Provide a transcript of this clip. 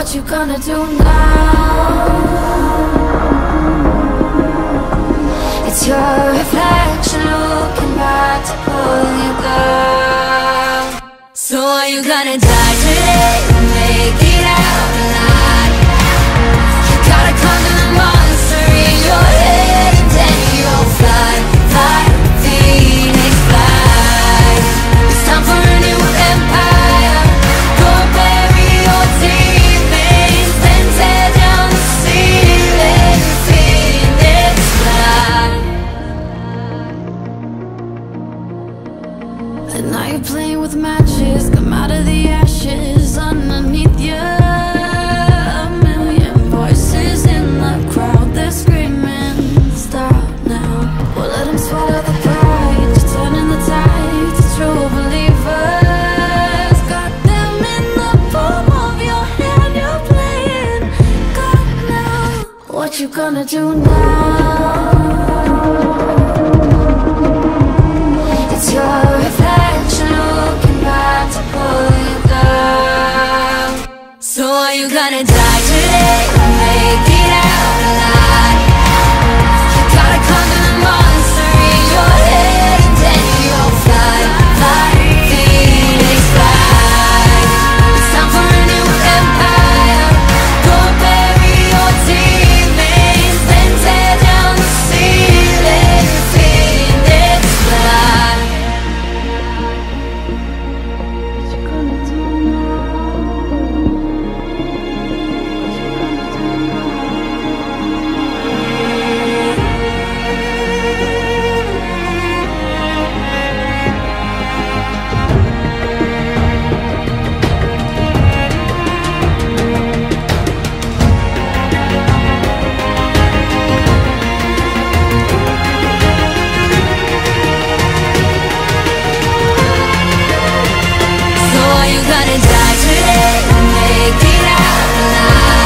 What you gonna do now? It's your reflection looking back to pull you down. So are you gonna die today or make it out alive? You gotta conquer the monster in your head, and then you'll fly, fly, Phoenix fly. It's time for a new empire. Go bury your demons, then tear down the ceiling, Phoenix fly. And now you're playing with matches, come out of the ashes underneath you. A million voices in the crowd, they're screaming, stop now. Well, let them swallow the pride, you're turning the tide to true believers. Got them in the palm of your hand, you're playing God now. What you gonna do now? It's your reflection looking back to pull you down. So are you gonna die today or make it out alive? You gotta conquer the monster in your head, and then you'll fly, fly, Phoenix fly. It's time for a new empire. Go bury your demons, then tear down the ceiling, Phoenix fly. So are you gonna die today or make it out alive?